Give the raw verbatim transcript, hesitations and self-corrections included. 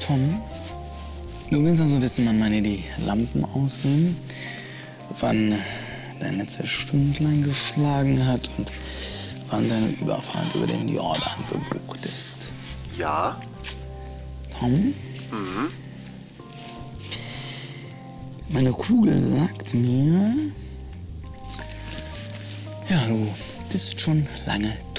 Tom, du willst also wissen, wann meine die Lampen ausgehen, wann dein letztes Stündlein geschlagen hat und wann deine Überfahrt über den Jordan gebucht ist. Ja. Tom? Mhm. Meine Kugel sagt mir, ja, du bist schon lange